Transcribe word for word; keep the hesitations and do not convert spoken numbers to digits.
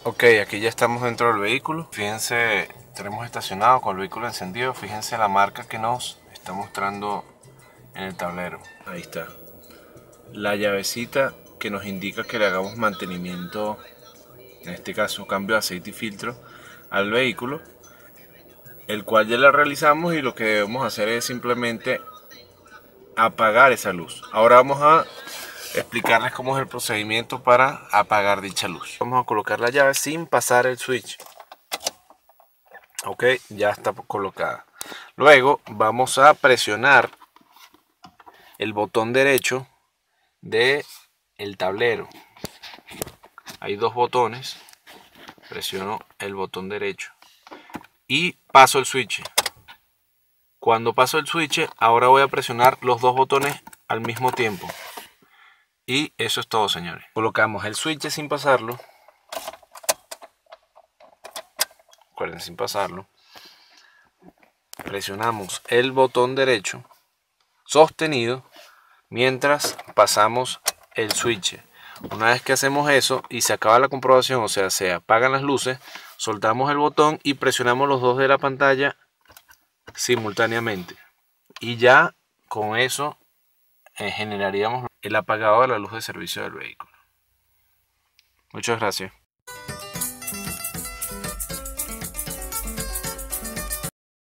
Ok, aquí ya estamos dentro del vehículo. Fíjense, tenemos estacionado con el vehículo encendido. Fíjense la marca que nos está mostrando en el tablero. Ahí está. La llavecita que nos indica que le hagamos mantenimiento, en este caso cambio de aceite y filtro al vehículo, el cual ya la realizamos y lo que debemos hacer es simplemente apagar esa luz. Ahora vamos a explicarles cómo es el procedimiento para apagar dicha luz. Vamos a colocar la llave sin pasar el switch. Ok, ya está colocada. Luego vamos a presionar el botón derecho de el tablero. Hay dos botones. Presiono el botón derecho y paso el switch. Cuando paso el switch, ahora voy a presionar los dos botones al mismo tiempo. Y eso es todo, señores. Colocamos el switch sin pasarlo. Recuerden, sin pasarlo. Presionamos el botón derecho sostenido mientras pasamos el switch. Una vez que hacemos eso y se acaba la comprobación, o sea, se apagan las luces, soltamos el botón y presionamos los dos de la pantalla simultáneamente. Y ya con eso eh, generaríamos el apagado de la luz de servicio del vehículo. Muchas gracias.